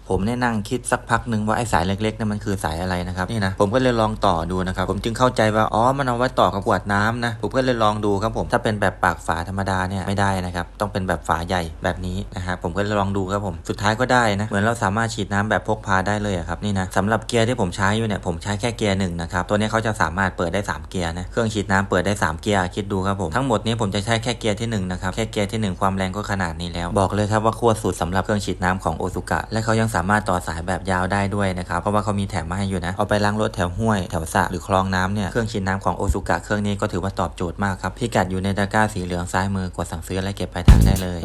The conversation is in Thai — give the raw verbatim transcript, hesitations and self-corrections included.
ผมเนี่ยนั่งคิดสักพักหนึ่งว่าไอ้สายเล็กๆนี่มันคือสายอะไรนะครับนี่นะผมก็เลยลองต่อดูนะครับผมจึงเข้าใจว่าอ๋อมันเอาไว้ต่อกับขวดน้ำนะผมก็เลยลองดูครับผมถ้าเป็นแบบปากฝาธรรมดาเนี่ยไม่ได้นะครับต้องเป็นแบบฝาใหญ่แบบนี้นะฮะผมก็เลยลองดูครับผมสุดท้ายก็ได้นะเหมือนเราสามารถฉีดน้ำแบบพกพาได้เลยครับนี่นะสำหรับเกียร์ที่ผมใช้อยู่เนี่ยผมใช้แค่เกียร์หนึ่งนะครับตัวนี้เขาจะสามารถเปิดได้สามเกียร์นะเครื่องฉีดน้ำเปิดได้สามเกียร์คิดดูครับผมทั้งหมดนี้ผมจะใช้แค่เกียร์ที่หนึ่งนะครับแค่เกียร์ที่หนึ่งความแรงก็ขนาดนี้แล้วบอกเลยครับว่าโคตรสุดสำหรับเครื่องฉีดน้ำของโอซุกะและเขายังสามารถต่อสายแบบยาวได้ด้วยนะครับเพราะว่าเขามีแถมมาให้อยู่นะเอาไปล้างรถแถวห้วยแถวสระหรือคลองน้ำเนี่ยเครื่องฉีดน้ำของโอซุกะเครื่องนี้ก็ถือว่าตอบโจทย์มากครับพิกัดอยู่ในตะกร้าสีเหลืองซ้ายมือกดสั่งซื้อและเก็บปลายทางได้เลย